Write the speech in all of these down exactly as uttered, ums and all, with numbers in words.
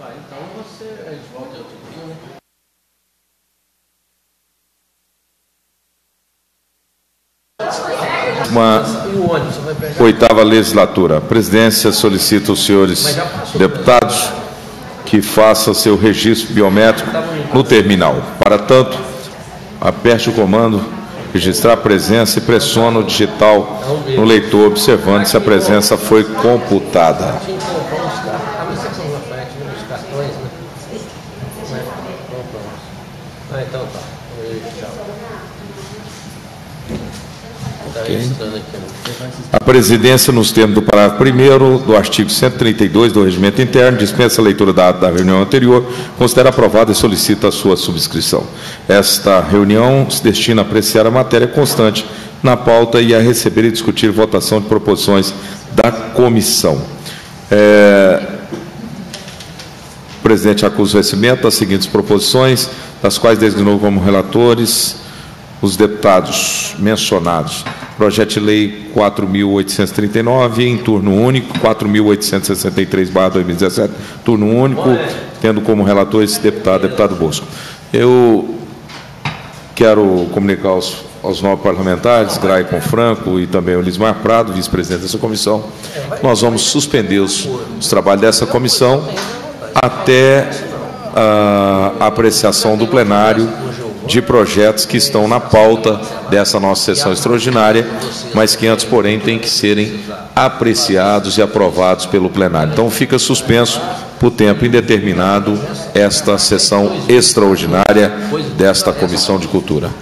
Vai, então você é de volta outro dia, né? Uma oitava legislatura. A presidência solicita aos senhores deputados que façam seu registro biométrico no terminal. Para tanto, aperte o comando, registrar a presença e pressione o digital no leitor, observando se a presença foi computada. Okay. A presidência, nos termos do parágrafo primeiro do artigo cento e trinta e dois do Regimento Interno, dispensa a leitura da ata da reunião anterior, considera aprovada e solicita a sua subscrição. Esta reunião se destina a apreciar a matéria constante na pauta e a receber e discutir votação de proposições da comissão. É... O presidente acusa o recebimento das seguintes proposições, das quais designou como relatores os deputados mencionados. Projeto de Lei quatro mil oitocentos e trinta e nove, em turno único, quatro mil oitocentos e sessenta e três barra dois mil e dezessete, turno único, tendo como relator esse deputado, deputado Bosco. Eu quero comunicar aos, aos novos parlamentares, Graicon Franco e também o Elismar Prado, vice-presidente dessa comissão, nós vamos suspender os, os trabalhos dessa comissão até a, a apreciação do plenário de projetos que estão na pauta dessa nossa sessão extraordinária, mas que antes, porém, têm que serem apreciados e aprovados pelo plenário. Então, fica suspenso por tempo indeterminado esta sessão extraordinária desta Comissão de Cultura.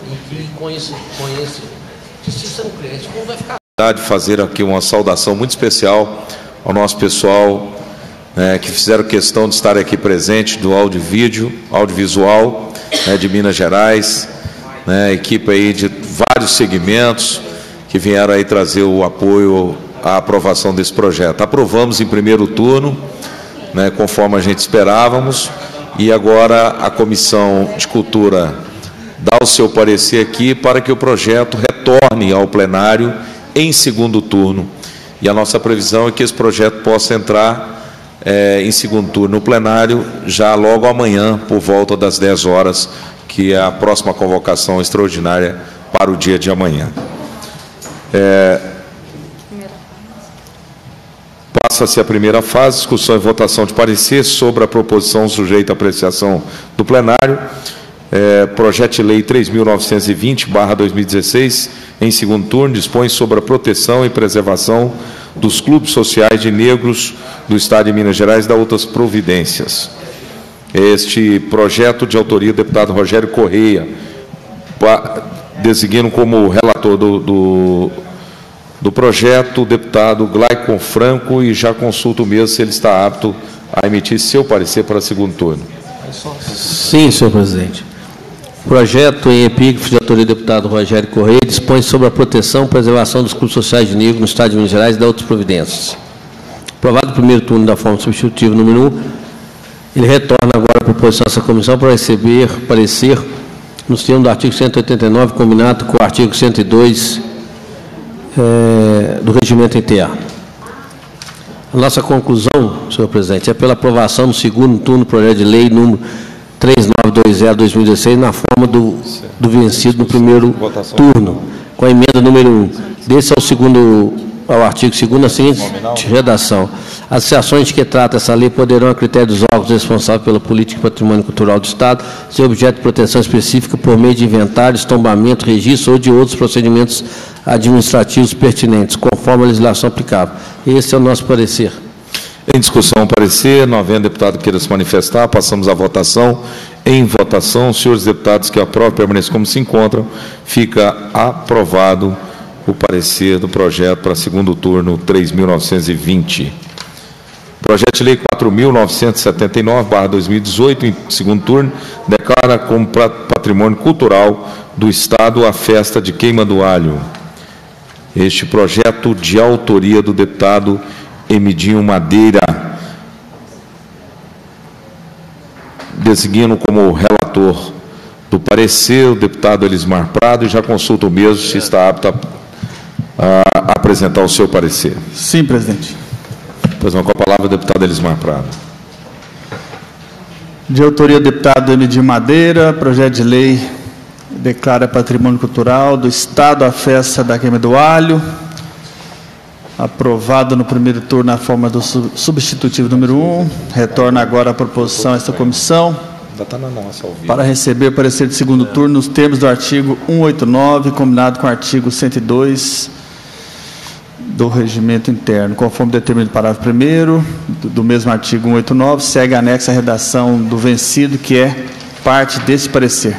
De fazer aqui uma saudação muito especial ao nosso pessoal, né, que fizeram questão de estar aqui presente do áudio e vídeo, audiovisual, né, de Minas Gerais, né, equipe aí de vários segmentos que vieram aí trazer o apoio à aprovação desse projeto. Aprovamos em primeiro turno, né, conforme a gente esperávamos, e agora a Comissão de Cultura dá o seu parecer aqui para que o projeto retorne ao plenário em segundo turno. E a nossa previsão é que esse projeto possa entrar É, em segundo turno no plenário, já logo amanhã, por volta das dez horas, que é a próxima convocação extraordinária para o dia de amanhã. É, Passa-se a primeira fase, discussão e votação de parecer sobre a proposição sujeita à apreciação do plenário. É, projeto de Lei três mil novecentos e vinte barra dois mil e dezesseis, em segundo turno, dispõe sobre a proteção e preservação dos clubes sociais de negros do Estado de Minas Gerais e da outras providências. Este projeto de autoria do deputado Rogério Correia, designando como relator do, do, do projeto o deputado Graicon Franco, e já consulto mesmo se ele está apto a emitir seu parecer para segundo turno. Sim, senhor presidente. Projeto em epígrafe de autoria do deputado Rogério Correia dispõe sobre a proteção e preservação dos clubes sociais de negros no Estado de Minas Gerais e de outras providências. Aprovado o primeiro turno da forma substitutiva número um, ele retorna agora a proposição dessa comissão para receber parecer nos termos do artigo cento e oitenta e nove, combinado com o artigo cento e dois é, do Regimento Interno. A nossa conclusão, senhor presidente, é pela aprovação no segundo turno do projeto de lei número três mil novecentos e vinte barra dois mil e dezesseis, na forma do, do vencido no primeiro turno, com a emenda número um. Desse ao segundo, ao artigo segundo, a seguinte redação. As associações que tratam essa lei poderão, a critério dos órgãos responsáveis pela política e patrimônio cultural do Estado, ser objeto de proteção específica por meio de inventários, tombamento, registro ou de outros procedimentos administrativos pertinentes, conforme a legislação aplicável. Esse é o nosso parecer. Em discussão, parecer, não havendo deputado que queira se manifestar, passamos à votação. Em votação, senhores deputados que aprovam, permaneçam como se encontram, fica aprovado o parecer do projeto para segundo turno três mil novecentos e vinte. Projeto de Lei quatro mil novecentos e setenta e nove barra dois mil e dezoito, em segundo turno, declara como patrimônio cultural do Estado a festa de Queima do Alho. Este projeto de autoria do deputado Emidinho Madeira, designando como relator do parecer o deputado Elismar Prado, e já consulta o mesmo se está apto a, a apresentar o seu parecer. Sim, presidente. Pois não, com a palavra o deputado Elismar Prado. De autoria do deputado Emidir Madeira, projeto de lei declara patrimônio cultural do Estado a festa da queima do alho, aprovado no primeiro turno na forma do substitutivo número um, retorna agora a proposição a esta comissão para receber o parecer de segundo turno nos termos do artigo cento e oitenta e nove, combinado com o artigo cento e dois do regimento interno, conforme determinado no parágrafo primeiro do, do mesmo artigo cento e oitenta e nove, segue anexa a redação do vencido, que é parte desse parecer.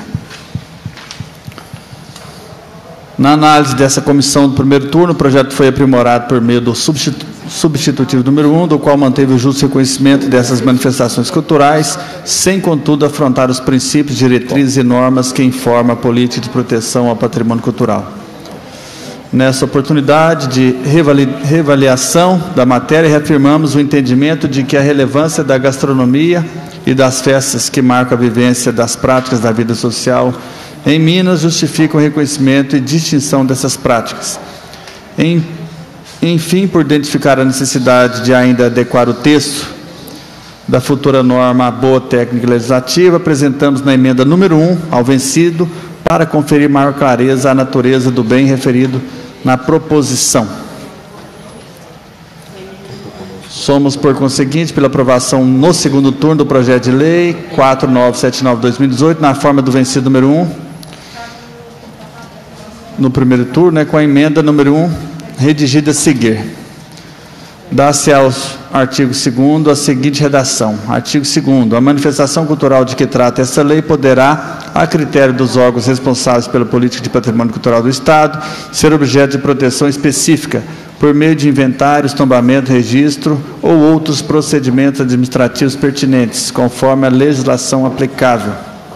Na análise dessa comissão do primeiro turno, o projeto foi aprimorado por meio do substitu substitutivo número um, do qual manteve o justo reconhecimento dessas manifestações culturais, sem, contudo, afrontar os princípios, diretrizes e normas que informam a política de proteção ao patrimônio cultural. Nessa oportunidade de reavaliação da matéria, reafirmamos o entendimento de que a relevância da gastronomia e das festas que marcam a vivência das práticas da vida social em Minas justificam o reconhecimento e distinção dessas práticas. Em, enfim, por identificar a necessidade de ainda adequar o texto da futura norma à boa técnica legislativa, apresentamos na emenda número um ao vencido para conferir maior clareza à natureza do bem referido na proposição. Somos, por conseguinte, pela aprovação no segundo turno do projeto de lei quatro mil novecentos e setenta e nove barra dois mil e dezoito, na forma do vencido número um, no primeiro turno, né, com a emenda número um, redigida a seguir. Dá-se aos artigo segundo a seguinte redação. Artigo segundo. A manifestação cultural de que trata esta lei poderá, a critério dos órgãos responsáveis pela política de patrimônio cultural do Estado, ser objeto de proteção específica, por meio de inventários, tombamento, registro ou outros procedimentos administrativos pertinentes, conforme a legislação aplicável.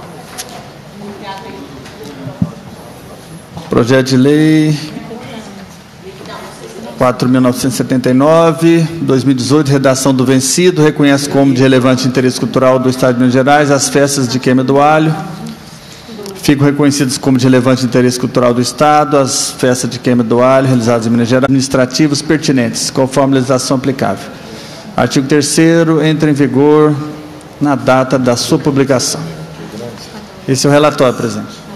Projeto de lei quatro mil novecentos e setenta e nove, dois mil e dezoito, redação do vencido, reconhece como de relevante interesse cultural do Estado de Minas Gerais as festas de queima do alho. Ficam reconhecidas como de relevante interesse cultural do Estado as festas de queima do alho realizadas em Minas Gerais, administrativos pertinentes, conforme a legislação aplicável. Artigo terceiro, entra em vigor na data da sua publicação. Esse é o relatório, presidente.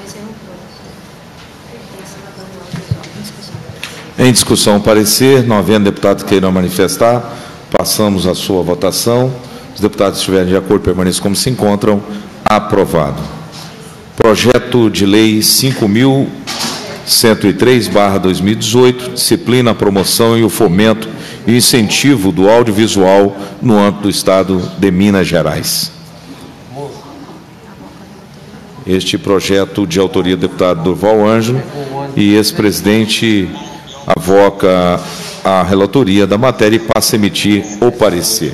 Em discussão, parecer, não havendo deputados que queiram manifestar, passamos à sua votação. Os deputados estiverem de acordo, permaneçam como se encontram. Aprovado. Projeto de lei cinco mil cento e três barra dois mil e dezoito, disciplina a promoção e o fomento e incentivo do audiovisual no âmbito do Estado de Minas Gerais. Este projeto de autoria do deputado Durval Ângelo e ex-presidente avoca a relatoria da matéria e passa a emitir o parecer.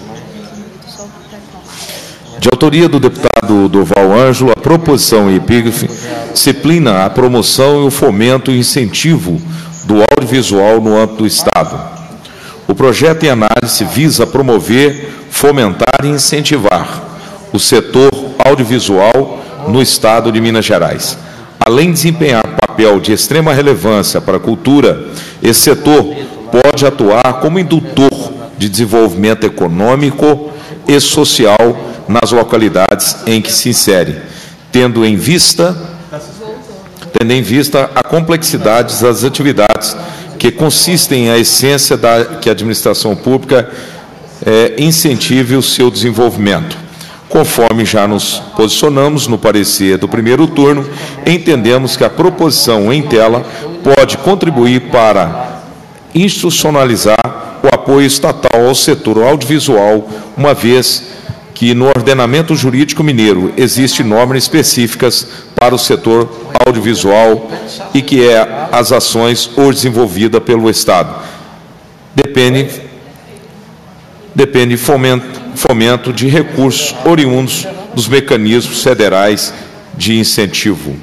De autoria do deputado Durval Ângelo, a proposição e epígrafe disciplina a promoção e o fomento e incentivo do audiovisual no âmbito do Estado. O projeto em análise visa promover, fomentar e incentivar o setor audiovisual no Estado de Minas Gerais. Além de desempenhar papel de extrema relevância para a cultura, esse setor pode atuar como indutor de desenvolvimento econômico e social nas localidades em que se insere, tendo em vista, tendo em vista a complexidade das atividades que consistem na essência da que a administração pública é, incentive o seu desenvolvimento. Conforme já nos posicionamos no parecer do primeiro turno, entendemos que a proposição em tela pode contribuir para institucionalizar o apoio estatal ao setor audiovisual, uma vez que no ordenamento jurídico mineiro existem normas específicas para o setor audiovisual e que é as ações hoje desenvolvidas pelo Estado. Depende, depende fomento fomento de recursos oriundos dos mecanismos federais de incentivo.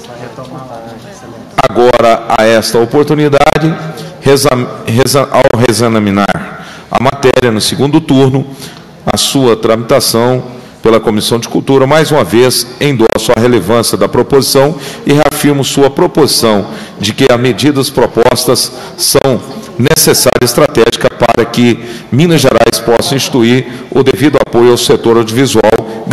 Agora, a esta oportunidade, ao reexaminar a matéria no segundo turno, a sua tramitação pela Comissão de Cultura, mais uma vez, endosso a relevância da proposição e reafirmo sua proposição de que as medidas propostas são necessária e estratégica para que Minas Gerais possa instituir o devido apoio ao setor audiovisual,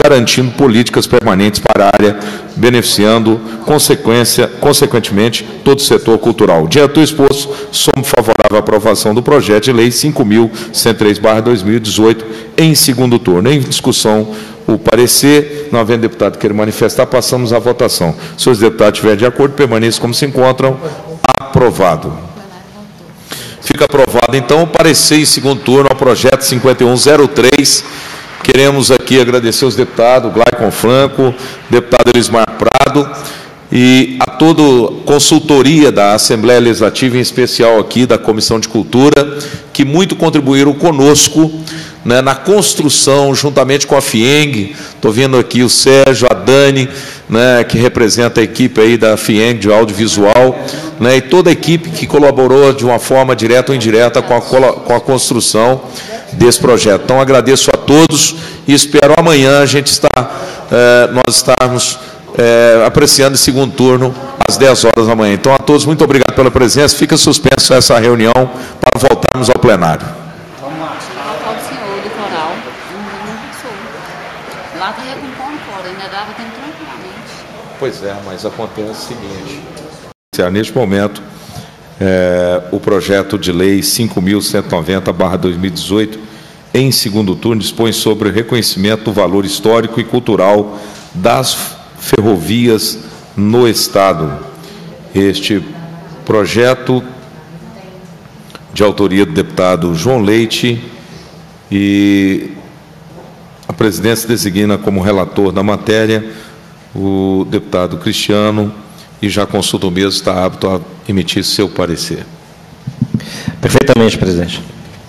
garantindo políticas permanentes para a área, beneficiando, consequência, consequentemente, todo o setor cultural. Diante do exposto, somos favoráveis à aprovação do projeto de lei cinco mil cento e três barra dois mil e dezoito em segundo turno. Em discussão, o parecer, não havendo deputado que queira manifestar, passamos à votação. Se os deputados estiverem de acordo, permaneçam como se encontram. Aprovado. Fica aprovado, então, o parecer em segundo turno ao projeto cinquenta e um zero três. Queremos aqui agradecer os deputados, Glaicon Franco, deputado Elismar Prado, e a toda a consultoria da Assembleia Legislativa, em especial aqui da Comissão de Cultura, que muito contribuíram conosco, né, na construção, juntamente com a FIENG. Estou vendo aqui o Sérgio, a Dani, né, que representa a equipe aí da FIENG de audiovisual, né, e toda a equipe que colaborou de uma forma direta ou indireta com a, com a construção desse projeto. Então, agradeço a todos e espero amanhã a gente estar, eh, nós estarmos eh, apreciando o segundo turno às dez horas da manhã. Então, a todos, muito obrigado pela presença. Fica suspenso essa reunião para voltarmos ao plenário. Vamos lá. Fala o senhor do coral. Não passou. Lá está recompondo fora, ainda dava tempo tranquilamente. Pois é, mas acontece o seguinte. Neste momento, é, o projeto de lei cinco mil cento e noventa barra dois mil e dezoito, em segundo turno, dispõe sobre o reconhecimento do valor histórico e cultural das ferrovias no Estado. Este projeto, de autoria do deputado João Leite, e a presidência designa como relator da matéria o deputado Cristiano, e já consulta o mesmo, está apto a emitir seu parecer. Perfeitamente, presidente.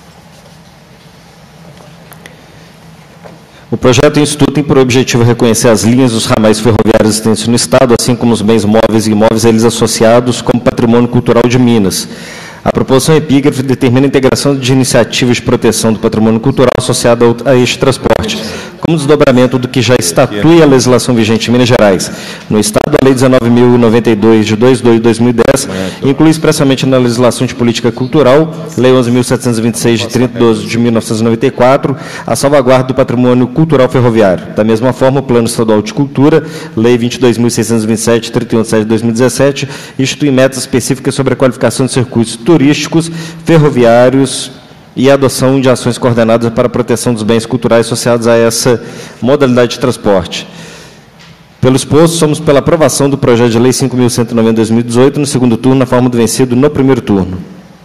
O projeto do Instituto tem por objetivo reconhecer as linhas dos ramais ferroviários existentes no Estado, assim como os bens móveis e imóveis a eles associados, como patrimônio cultural de Minas. A proposição epígrafe determina a integração de iniciativas de proteção do patrimônio cultural associado a este transporte, como desdobramento do que já estatui a legislação vigente em Minas Gerais. No Estado, a Lei dezenove mil e noventa e dois, de dois de dois de dois mil e dez, inclui expressamente na legislação de política cultural, Lei onze mil setecentos e vinte e seis, de trinta de doze de mil novecentos e noventa e quatro, a salvaguarda do patrimônio cultural ferroviário. Da mesma forma, o Plano Estadual de Cultura, Lei vinte e dois mil seiscentos e vinte e sete, de trinta e um de setembro de dois mil e dezessete, institui metas específicas sobre a qualificação de circuitos turísticos, ferroviários e a adoção de ações coordenadas para a proteção dos bens culturais associados a essa modalidade de transporte. Pelo exposto, somos pela aprovação do projeto de lei cinco mil cento e noventa barra dois mil e dezoito no segundo turno, na forma do vencido no primeiro turno.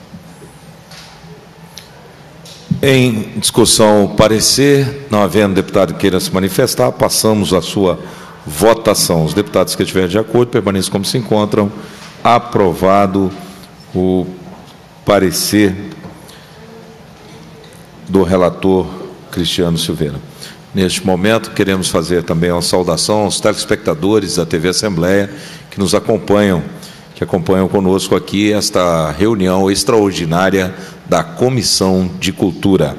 Em discussão, parecer, não havendo deputado que queira se manifestar, passamos à sua votação. Os deputados que estiverem de acordo, permaneçam como se encontram. Aprovado o parecer do relator Cristiano Silveira. Neste momento, queremos fazer também uma saudação aos telespectadores da T V Assembleia que nos acompanham, que acompanham conosco aqui esta reunião extraordinária da Comissão de Cultura.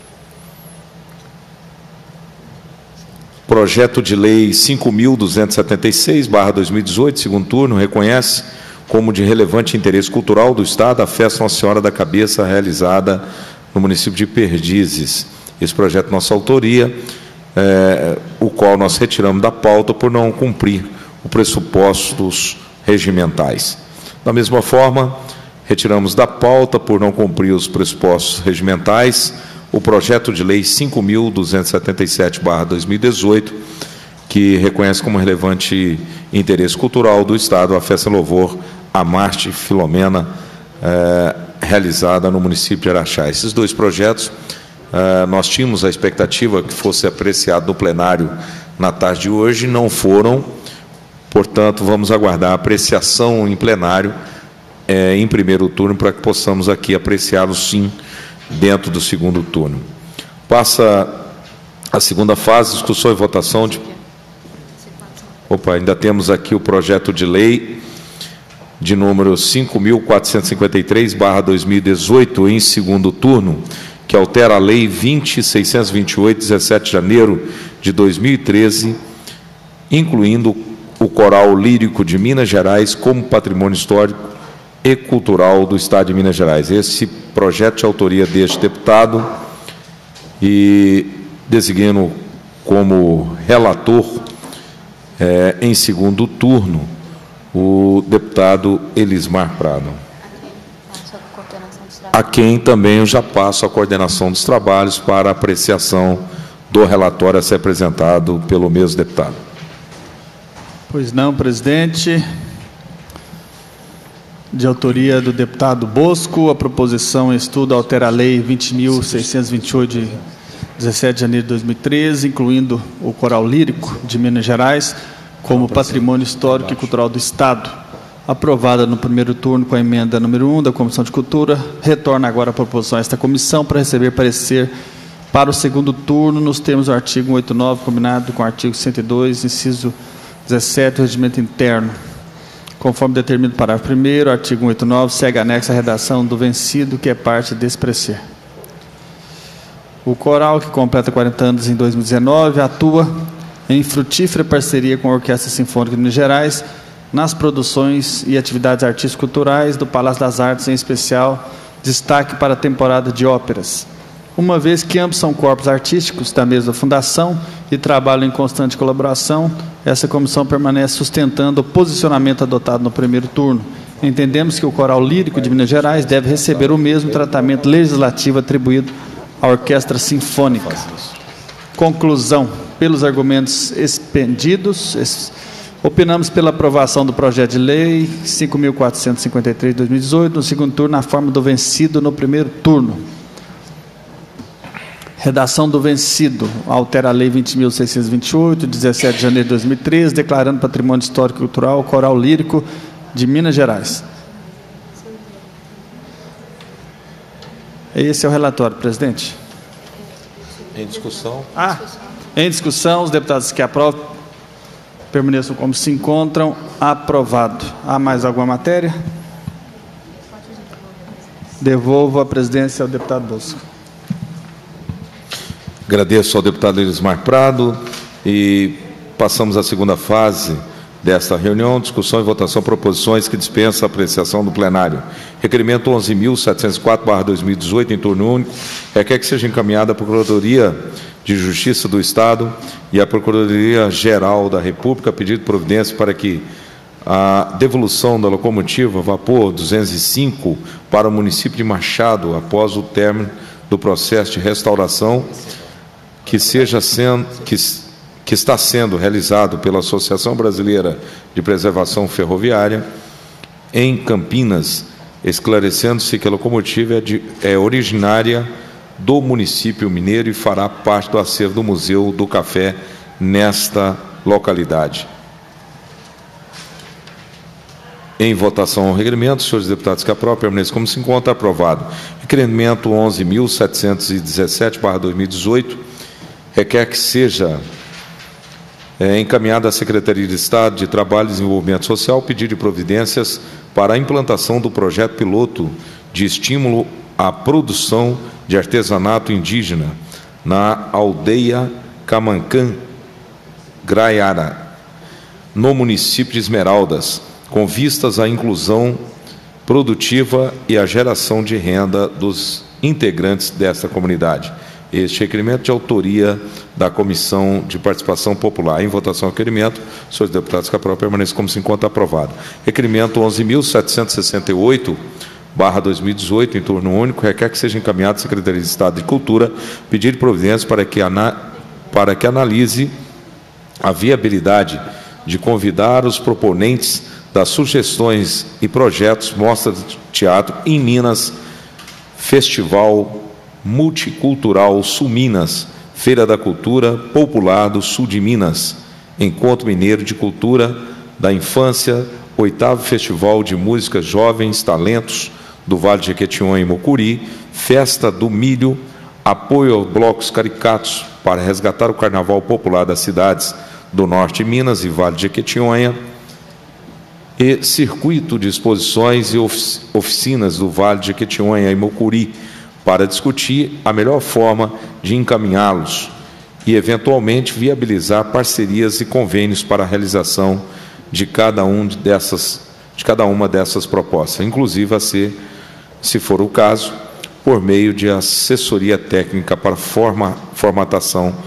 Projeto de lei cinco mil duzentos e setenta e seis barra dois mil e dezoito, segundo turno, reconhece como de relevante interesse cultural do Estado a festa Nossa Senhora da Cabeça, realizada no município de Perdizes. Esse projeto é nossa autoria, é, o qual nós retiramos da pauta por não cumprir os pressupostos regimentais. Da mesma forma, retiramos da pauta por não cumprir os pressupostos regimentais o projeto de lei cinco mil duzentos e setenta e sete barra dois mil e dezoito, que reconhece como relevante interesse cultural do Estado a festa louvor a Marte Filomena, é, realizada no município de Araxá. Esses dois projetos, uh, nós tínhamos a expectativa que fosse apreciado no plenário na tarde de hoje, não foram, portanto, vamos aguardar a apreciação em plenário eh, em primeiro turno, para que possamos aqui apreciá-los, sim, dentro do segundo turno. Passa a segunda fase, discussão e votação de... Opa, ainda temos aqui o projeto de lei de número cinco mil quatrocentos e cinquenta e três barra dois mil e dezoito, em segundo turno, que altera a Lei vinte mil seiscentos e vinte e oito, de dezessete de janeiro de dois mil e treze, incluindo o Coral Lírico de Minas Gerais como patrimônio histórico e cultural do Estado de Minas Gerais. Esse projeto de autoria deste deputado, e designo como relator, é, em segundo turno, o deputado Elismar Prado, a quem também eu já passo a coordenação dos trabalhos para apreciação do relatório a ser apresentado pelo mesmo deputado. Pois não, presidente. De autoria do deputado Bosco, a proposição em estudo altera a Lei vinte mil seiscentos e vinte e oito, de dezessete de janeiro de dois mil e treze, incluindo o Coral Lírico de Minas Gerais como patrimônio histórico e cultural do Estado. Aprovada no primeiro turno com a emenda número um da Comissão de Cultura, retorna agora a proposição a esta comissão para receber parecer para o segundo turno nos termos do artigo cento e oitenta e nove, combinado com o artigo cento e dois, inciso dezessete do Regimento Interno. Conforme determina o parágrafo primeiro, artigo cento e oitenta e nove, segue anexa a redação do vencido, que é parte desse parecer. O coral, que completa quarenta anos em dois mil e dezenove, atua em frutífera parceria com a Orquestra Sinfônica de Minas Gerais nas produções e atividades artístico-culturais do Palácio das Artes, em especial destaque para a temporada de óperas. Uma vez que ambos são corpos artísticos da mesma fundação e trabalham em constante colaboração, essa comissão permanece sustentando o posicionamento adotado no primeiro turno. Entendemos que o Coral Lírico de Minas Gerais deve receber o mesmo tratamento legislativo atribuído à Orquestra Sinfônica. Conclusão. Pelos argumentos expendidos, opinamos pela aprovação do projeto de lei cinco mil quatrocentos e cinquenta e três de dois mil e dezoito, no segundo turno, na forma do vencido no primeiro turno. Redação do vencido. Altera a Lei vinte mil seiscentos e vinte e oito, de dezessete de janeiro de dois mil e treze, declarando patrimônio histórico e cultural o Coral Lírico de Minas Gerais. Esse é o relatório, presidente. Em discussão. Ah, em discussão, os deputados que aprovam permaneçam como se encontram. Aprovado. Há mais alguma matéria? Devolvo a presidência ao deputado Bosco. Agradeço ao deputado Elismar Prado e passamos à segunda fase desta reunião, discussão e votação, proposições que dispensam a apreciação do plenário. Requerimento onze mil setecentos e quatro barra dois mil e dezoito, em turno único, requer que seja encaminhada à Procuradoria de Justiça do Estado e à Procuradoria-Geral da República a pedido de providência para que a devolução da locomotiva Vapor duzentos e cinco para o município de Machado, após o término do processo de restauração que, seja sendo, que, que está sendo realizado pela Associação Brasileira de Preservação Ferroviária em Campinas, esclarecendo-se que a locomotiva é, de, é originária do município mineiro e fará parte do acervo do Museu do Café nesta localidade. Em votação ao requerimento, senhores deputados que aprovam, permaneçam como se encontra. Aprovado. Requerimento onze mil setecentos e dezessete barra dois mil e dezoito, requer que seja é, encaminhada à Secretaria de Estado de Trabalho e Desenvolvimento Social pedido de providências para a implantação do projeto piloto de estímulo à produção de artesanato indígena na aldeia Camancã Graiara, no município de Esmeraldas, com vistas à inclusão produtiva e à geração de renda dos integrantes desta comunidade. Este requerimento de autoria da Comissão de Participação Popular. Em votação ao requerimento, senhores deputados que aprovam, permaneçam como se encontra. Aprovado. Requerimento onze mil setecentos e sessenta e oito barra dois mil e dezoito, em turno único, requer que seja encaminhado à Secretaria de Estado de Cultura pedido de providências para que, ana, para que analise a viabilidade de convidar os proponentes das sugestões e projetos Mostra de Teatro em Minas, Festival Multicultural Sul Minas, Feira da Cultura Popular do Sul de Minas, Encontro Mineiro de Cultura da Infância, oitavo Festival de Música Jovens Talentos do Vale de Jequitinhonha e Mucuri, Festa do Milho, apoio aos blocos caricatos para resgatar o Carnaval Popular das cidades do Norte de Minas e Vale de Jequitinhonha, e circuito de exposições e oficinas do Vale de Jequitinhonha e Mucuri, para discutir a melhor forma de encaminhá-los e, eventualmente, viabilizar parcerias e convênios para a realização de cada, um dessas, de cada uma dessas propostas, inclusive a ser, se for o caso, por meio de assessoria técnica para forma, formatação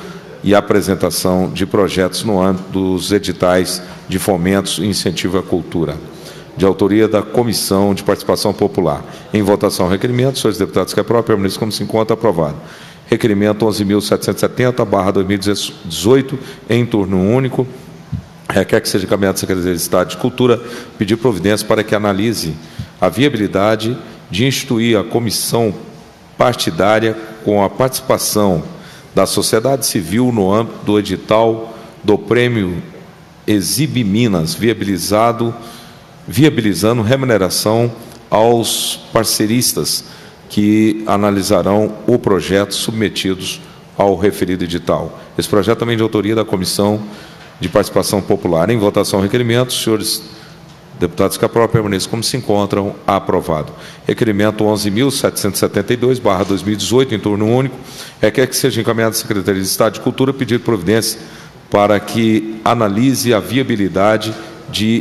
e apresentação de projetos no âmbito dos editais de fomentos e incentivo à cultura. De autoria da Comissão de Participação Popular. Em votação, requerimento. Senhores deputados que aprovam, permaneçam como se encontra. Aprovado. Requerimento onze mil setecentos e setenta barra dois mil e dezoito, em turno único. Requer que seja encaminhado à Secretaria de Estado de Cultura pedir providência para que analise a viabilidade de instituir a comissão partidária com a participação da sociedade civil no âmbito do edital do Prêmio Exibe Minas, viabilizado, viabilizando remuneração aos parceiristas que analisarão o projeto submetidos ao referido edital. Esse projeto também é de autoria da Comissão de Participação Popular. Em votação, requerimento. Senhores deputados que aprovam, permaneçam como se encontram. Aprovado. Requerimento onze mil setecentos e setenta e dois barra dois mil e dezoito, em turno único. Requer que seja encaminhado à Secretaria de Estado de Cultura pedir providência para que analise a viabilidade de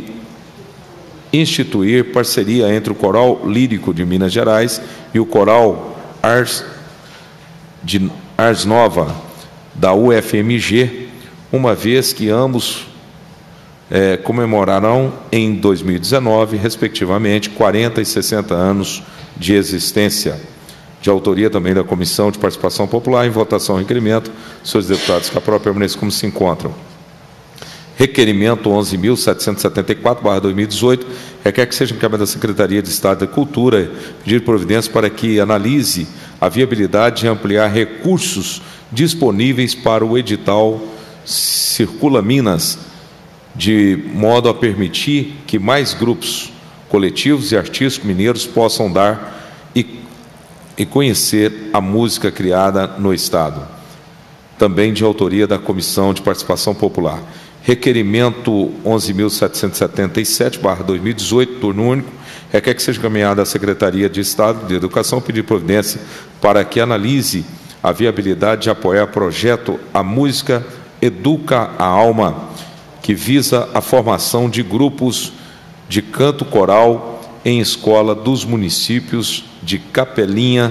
instituir parceria entre o Coral Lírico de Minas Gerais e o Coral Ars, de Ars Nova da U F M G, uma vez que ambos é, comemorarão em dois mil e dezenove, respectivamente, quarenta e sessenta anos de existência. De autoria também da Comissão de Participação Popular. Em votação, requerimento. Senhores deputados que aprovam, permaneçam como se encontram. Requerimento onze mil setecentos e setenta e quatro barra dois mil e dezoito, requer que seja encaminhado da Secretaria de Estado da Cultura pedir providência para que analise a viabilidade de ampliar recursos disponíveis para o edital Circula Minas, de modo a permitir que mais grupos coletivos e artísticos mineiros possam dar e, e conhecer a música criada no Estado. Também de autoria da Comissão de Participação Popular. Requerimento onze mil setecentos e setenta e sete barra dois mil e dezoito, turno único, requer que seja encaminhada à Secretaria de Estado de Educação pedir providência para que analise a viabilidade de apoiar o projeto A Música Educa a Alma, que visa a formação de grupos de canto coral em escola dos municípios de Capelinha,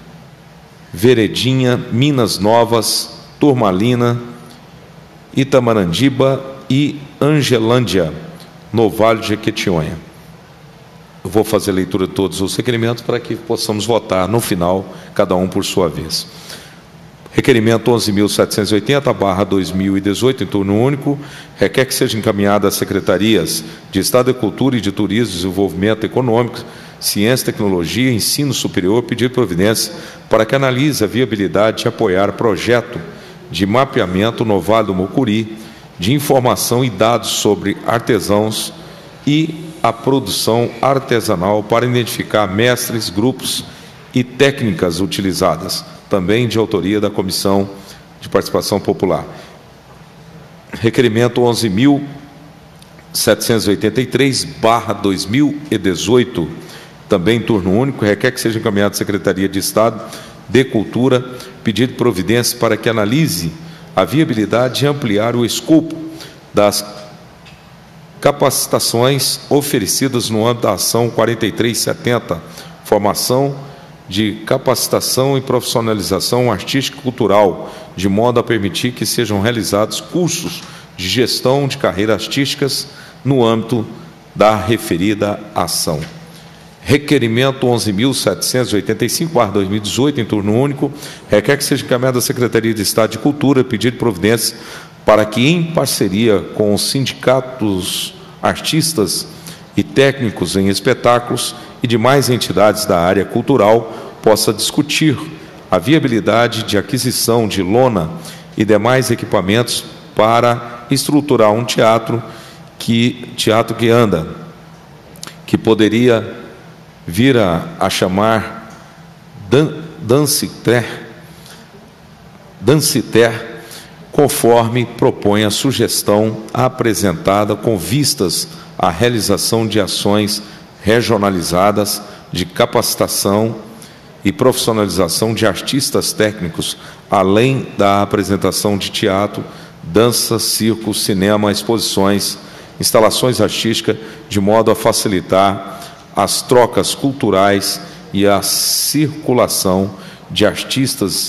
Veredinha, Minas Novas, Turmalina, Itamarandiba e Angelândia, no Vale de Jequitinhonha. Eu vou fazer a leitura de todos os requerimentos para que possamos votar no final, cada um por sua vez. Requerimento onze mil setecentos e oitenta barra dois mil e dezoito, em turno único, requer que seja encaminhado às Secretarias de Estado de Cultura e de Turismo e Desenvolvimento Econômico, Ciência, Tecnologia e Ensino Superior, pedir providência para que analise a viabilidade de apoiar projeto de mapeamento no Vale do Mucuri, de informação e dados sobre artesãos e a produção artesanal para identificar mestres, grupos e técnicas utilizadas, também de autoria da Comissão de Participação Popular. Requerimento onze mil setecentos e oitenta e três barra dois mil e dezoito, também em turno único, requer que seja encaminhado à Secretaria de Estado de Cultura, pedido de providência para que analise a viabilidade de ampliar o escopo das capacitações oferecidas no âmbito da ação quarenta e três setenta, formação de capacitação e profissionalização artística e cultural, de modo a permitir que sejam realizados cursos de gestão de carreiras artísticas no âmbito da referida ação. Requerimento onze mil setecentos e oitenta e cinco barra dois mil e dezoito, em turno único, requer que seja encaminhado à Secretaria de Estado de Cultura pedir de providência para que, em parceria com os sindicatos artistas e técnicos em espetáculos e demais entidades da área cultural, possa discutir a viabilidade de aquisição de lona e demais equipamentos para estruturar um teatro que, teatro que anda, que poderia vir a, a chamar dan, Danciter, Danciter, conforme propõe a sugestão apresentada com vistas à realização de ações regionalizadas de capacitação e profissionalização de artistas técnicos, além da apresentação de teatro, dança, circo, cinema, exposições, instalações artísticas, de modo a facilitar as trocas culturais e a circulação de artistas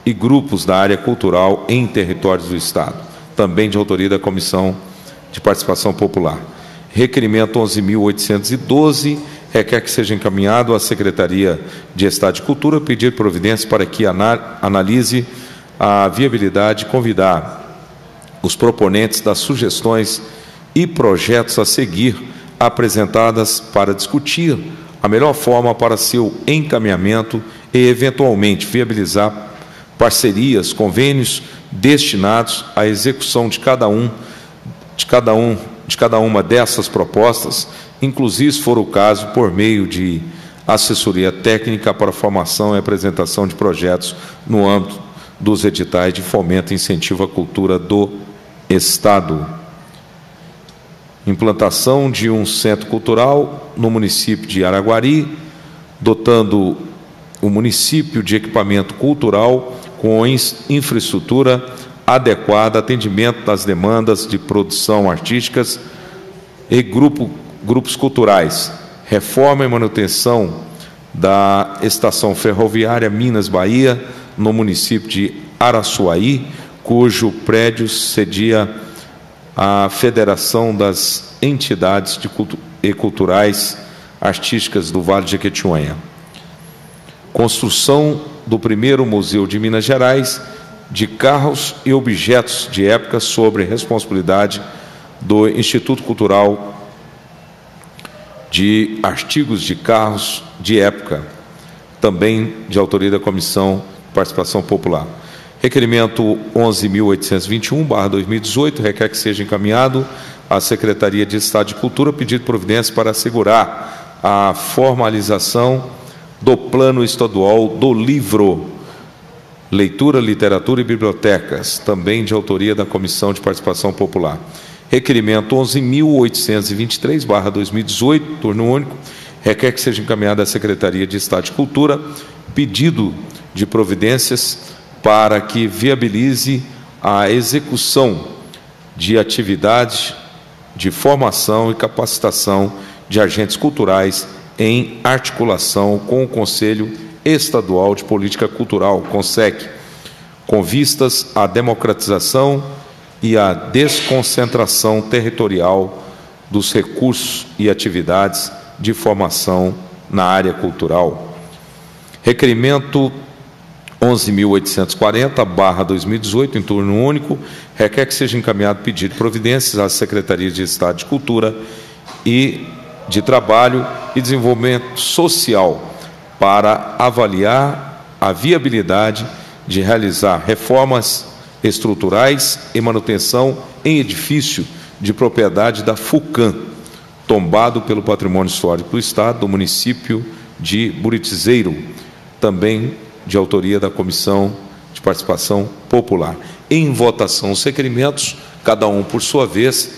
e grupos da área cultural em territórios do Estado, também de autoria da Comissão de Participação Popular. Requerimento onze mil oitocentos e doze, requer que seja encaminhado à Secretaria de Estado de Cultura pedir providências para que analise a viabilidade e convidar os proponentes das sugestões e projetos a seguir apresentadas para discutir a melhor forma para seu encaminhamento e, eventualmente, viabilizar parcerias, convênios destinados à execução de cada um, de cada um, de cada uma dessas propostas, inclusive, se for o caso, por meio de assessoria técnica para formação e apresentação de projetos no âmbito dos editais de fomento e incentivo à cultura do Estado. Implantação de um centro cultural no município de Araguari, dotando o município de equipamento cultural com infraestrutura adequada, atendimento das demandas de produção artísticas e grupo, grupos culturais, reforma e manutenção da estação ferroviária Minas Bahia, no município de Araçuaí, cujo prédio cedia a Federação das Entidades de Cultu e Culturais Artísticas do Vale de Jequitinhonha. Construção do primeiro Museu de Minas Gerais de carros e objetos de época sobre responsabilidade do Instituto Cultural de Artigos de Carros de Época, também de autoria da Comissão de Participação Popular. Requerimento onze mil oitocentos e vinte e um barra dois mil e dezoito, requer que seja encaminhado à Secretaria de Estado de Cultura pedido de providência para assegurar a formalização do Plano Estadual do Livro, Leitura, Literatura e Bibliotecas, também de autoria da Comissão de Participação Popular. Requerimento onze mil oitocentos e vinte e três barra dois mil e dezoito, turno único, requer que seja encaminhado à Secretaria de Estado de Cultura pedido de providências para que viabilize a execução de atividades de formação e capacitação de agentes culturais em articulação com o Conselho Estadual de Política Cultural, CONSEC, com vistas à democratização e à desconcentração territorial dos recursos e atividades de formação na área cultural. Requerimento onze mil oitocentos e quarenta barra dois mil e dezoito, em turno único, requer que seja encaminhado pedido de providências às Secretarias de Estado de Cultura e de Trabalho e Desenvolvimento Social para avaliar a viabilidade de realizar reformas estruturais e manutenção em edifício de propriedade da FUCAM, tombado pelo Patrimônio Histórico do Estado, do município de Buritizeiro, também de autoria da Comissão de Participação Popular. Em votação, os requerimentos, cada um por sua vez.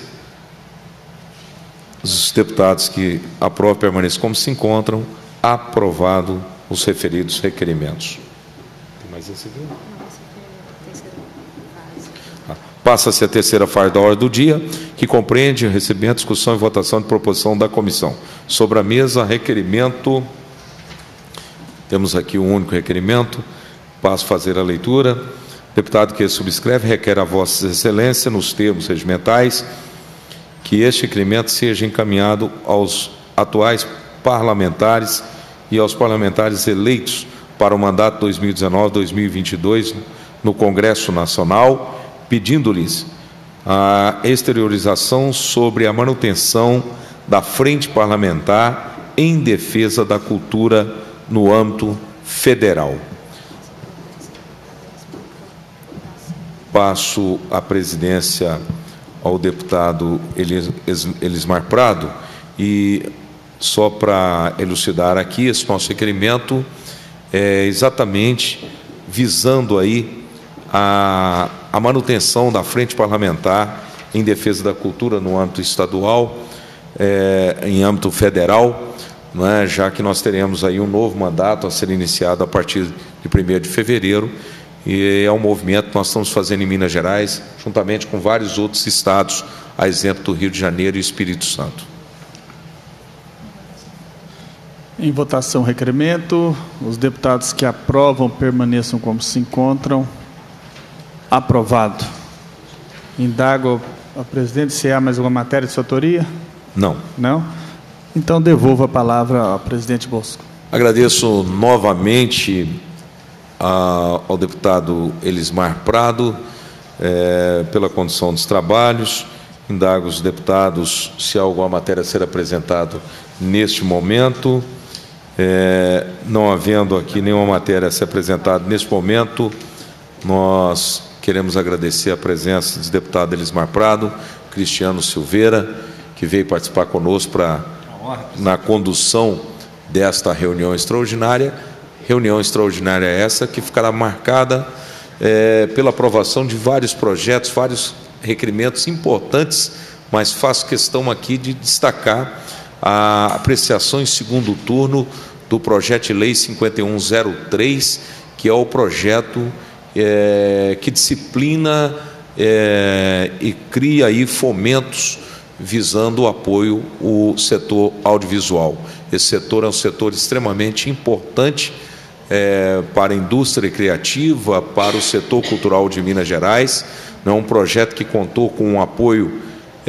Os deputados que aprovam permaneçam como se encontram. Aprovado os referidos requerimentos. Tem mais esse aqui? Passa-se a terceira fase da ordem do dia, que compreende recebimento, discussão e votação de proposição da comissão. Sobre a mesa, requerimento. Temos aqui um único requerimento. Passo a fazer a leitura. Deputado que subscreve requer a Vossa Excelência, nos termos regimentais, que este requerimento seja encaminhado aos atuais parlamentares e aos parlamentares eleitos para o mandato dois mil e dezenove a dois mil e vinte e dois no Congresso Nacional, pedindo-lhes a exteriorização sobre a manutenção da frente parlamentar em defesa da cultura no âmbito federal. Passo a presidência ao deputado Elis, Elismar Prado, e só para elucidar aqui, esse nosso requerimento é exatamente visando aí a, a manutenção da frente parlamentar em defesa da cultura no âmbito estadual, é, em âmbito federal, não é? Já que nós teremos aí um novo mandato a ser iniciado a partir de primeiro de fevereiro, e é um movimento que nós estamos fazendo em Minas Gerais, juntamente com vários outros estados, a exemplo do Rio de Janeiro e Espírito Santo. Em votação, requerimento. Os deputados que aprovam permaneçam como se encontram. Aprovado. Indago a presidente se há mais alguma matéria de sua autoria. Não. Não? Então, devolvo a palavra ao presidente Bosco. Agradeço novamente a, ao deputado Elismar Prado é, pela condução dos trabalhos. Indago os deputados se há alguma matéria a ser apresentada neste momento. É, não havendo aqui nenhuma matéria a ser apresentada neste momento, nós queremos agradecer a presença do deputado Elismar Prado, Cristiano Silveira, que veio participar conosco pra, na condução desta reunião extraordinária. Reunião extraordinária essa que ficará marcada é, pela aprovação de vários projetos, vários requerimentos importantes, mas faço questão aqui de destacar a apreciação em segundo turno do projeto de lei cinquenta e um zero três, que é o projeto é, que disciplina é, e cria aí fomentos visando o apoio ao setor audiovisual. Esse setor é um setor extremamente importante é, para a indústria criativa, para o setor cultural de Minas Gerais. É um projeto que contou com o apoio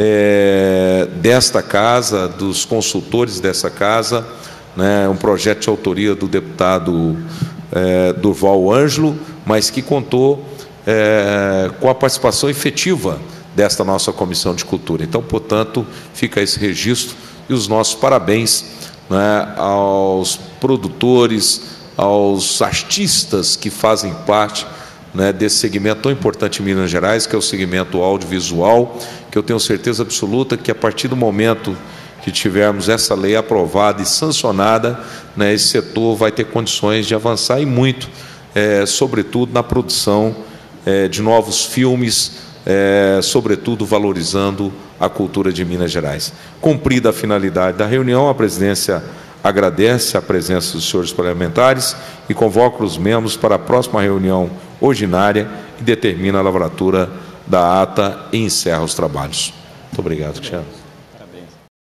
é, desta casa, dos consultores dessa casa, né, um projeto de autoria do deputado é, Durval Ângelo, mas que contou é, com a participação efetiva desta nossa Comissão de Cultura. Então, portanto, fica esse registro e os nossos parabéns, né, aos produtores, aos artistas que fazem parte, né, desse segmento tão importante em Minas Gerais, que é o segmento audiovisual, que eu tenho certeza absoluta que a partir do momento que tivermos essa lei aprovada e sancionada, né, esse setor vai ter condições de avançar e muito, é, sobretudo na produção é, de novos filmes, é, sobretudo valorizando a cultura de Minas Gerais. Cumprida a finalidade da reunião, a presidência agradece a presença dos senhores parlamentares e convoca os membros para a próxima reunião ordinária e determina a lavratura da ata e encerra os trabalhos. Muito obrigado, Cristiano.